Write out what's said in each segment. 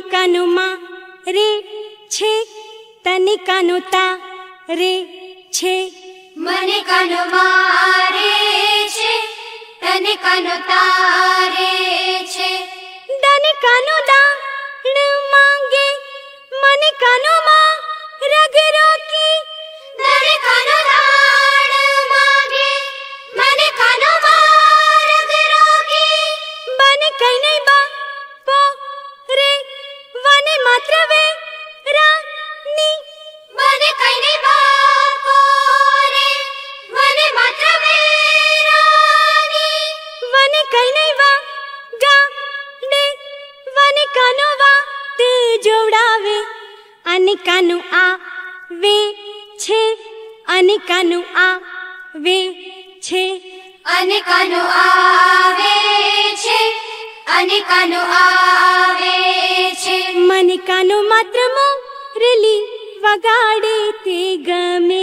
कानु मा रे छे तने कानु ता रे छे मने कानु मा रे छे तने कानु ता रे छे दाने कानु दाण मांगे मने कानु मा रग रोकी दाने कानु दाण मांगे मने कानु मा रग रोकी बने कई नहीं बा पो रे वने मात्र वे रानी बने कई नहीं बा पो रे वने मात्र वे रानी वने कई नहीं बा गा डे वने कानो वा ते जोड़ावे अने कानु आ वे छे अने कानु आ वे छे अने कानु आवे छे अने कानु आवे छे मने कानु मात्र मोरली वगाड़े ते गमे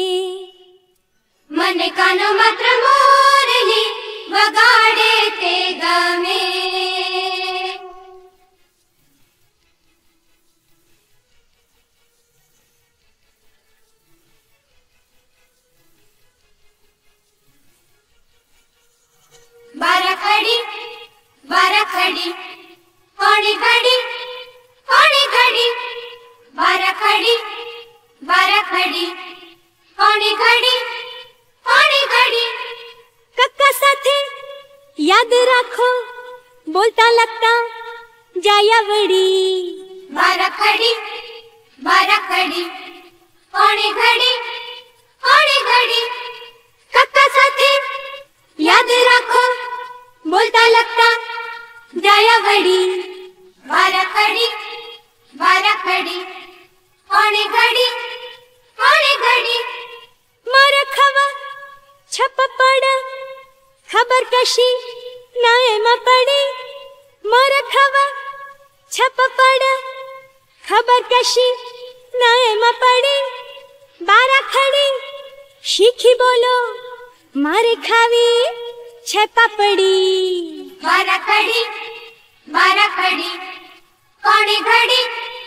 मने कानु मात्र मोरली वगाड़े ते गमे बारा खड़ी पौनी घड़ी बारा खड़ी पौनी घड़ी कक्का साथे याद राखो बोलता लगता जाया वड़ी बारा खड़ी पौनी घड़ी कक्का साथे याद राखो बोलता लगता जाया वड़ी बारा खड़ी पौनी घड़ी मारा खवा छप पड़ खबर कशी नाए म पड़ी मारा खवा छप पड़ खबर कशी नाए म पड़ी बारा खड़ी शीखी बोलो मारे खावी छपा पड़ी बारा खड़ी पौनी घड़ी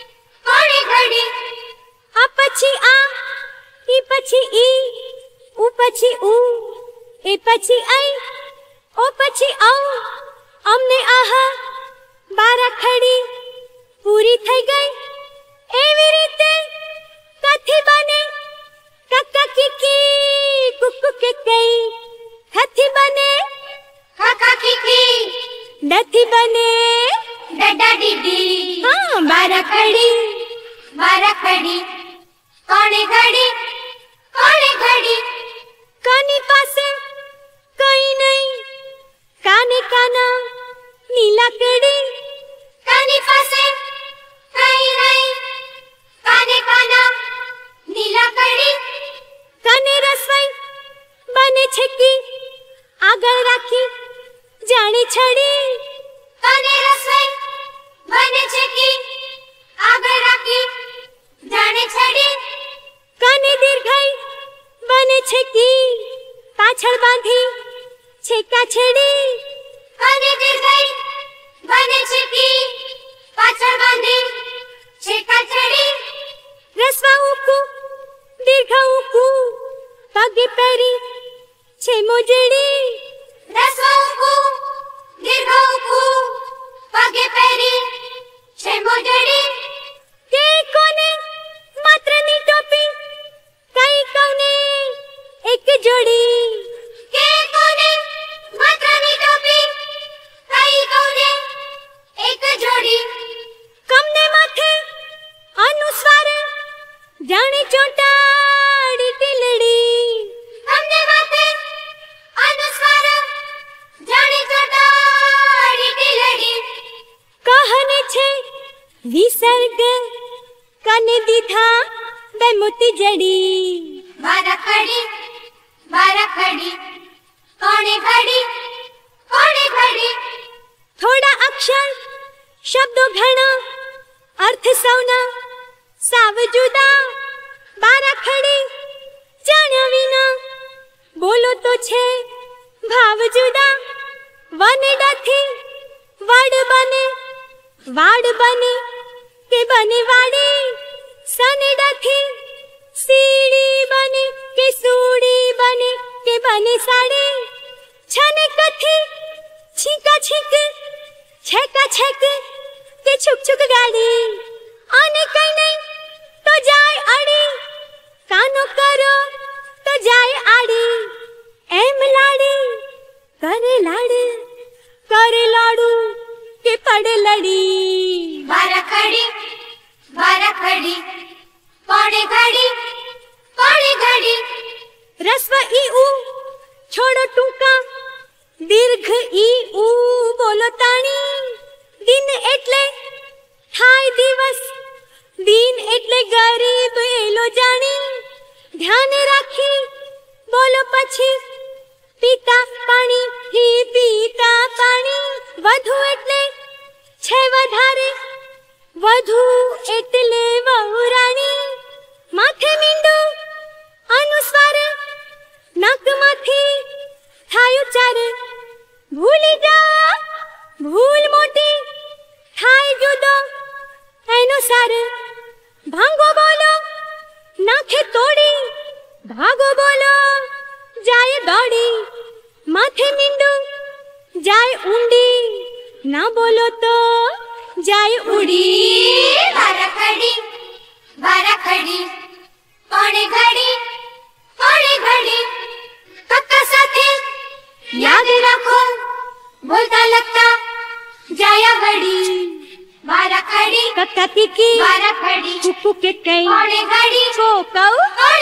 आ पछी आ ई पछी ई ऊ पछी ऊ ए पछी आई ओ पछी आओ अमने आहा बारा खड़ी पूरी થઈ ગઈ એવી રીતે કથી બને કક્કા કીકી કુકુ કે કઈ કથી બને काका किकी डथी बने डडा डीडी हाँ बारा खड़ी पौनी घड़ी कानी पासे कहीं नहीं काने काना नीला कड़ी कानी पासे कहीं नहीं काने काना नीला कड़ी काने रसोई बने छकी आगळ राखी जाने छड़ी काने रसोई बने छकी आगळ राखी जाने छड़ी काने दीर्घई बने छकी पाछळ बांधी छेका छड़ी काने दीर्घई बने छकी पाछळ बांधी छेका छड़ी रसवा उकू दीर्घ उकू पगे पेरी छे मोजड़ी रसों दीर्घों पगे पेरी छे मोजड़ी के कोने मात्र नी टोपी कई कोने एक जोड़ी के कोने मात्र नी टोपी कई कोने एक जोड़ी कमने माथे अनुस्वार जाने चोटाड़ी टिलड़ी हमने माथे अनुस्वार जाने चोटाड़ी टिलड़ी कहने छे विसर्ग कने दीधा बेमुती जड़ी बारा खड़ी पौनी घड़ी थोड़ा अक्षर शब्दों घना अर्थ सौना साव जुदा बारा खड़ी जाना विना बोलो तो छे भाव जुदा वने डाथी वाड़ बने के बने वाड़े सने डथे सीढ़ी बने के सूड़ी बने के बने साड़े छने कथे छीका छीक छेका छेक के छुक छुक गाड़ी आने कहीं नहीं तो जाए अड़ी कानो करो तो जाए आड़ी एम लाड़ी करे लाड़ू के पड़े लड़ी बारह खड़ी पौड़ी घड़ी रस्व ई ऊ छोड़ो टूका दीर्घ ई ऊ बोलो ताणी दिन एटले थाय दिवस दिन एटले गरीब एलो जाणी ध्यान राखी बोलो पछी पीता पानी ही पीता पानी वधु एटले छे वधारे वधु एटले वहुराणी माथे मींडो अनुस्वार नक माथी थाय उच्चार भूली जा भूल मोटी थाय जुदो एनो सार भांगो बोलो नाखे तोड़ी भागो बोलो जाए दौड़ी माथे मींडो जाए ऊंडी ना बोलो तो जाए उड़ी बारह खड़ी पौड़ी घड़ी कक्का साथे याद रखो बोलता लगता जाया घड़ी बारह खड़ी कक्का की बारह खड़ी कुकू के कई पौड़ी घड़ी को कऊ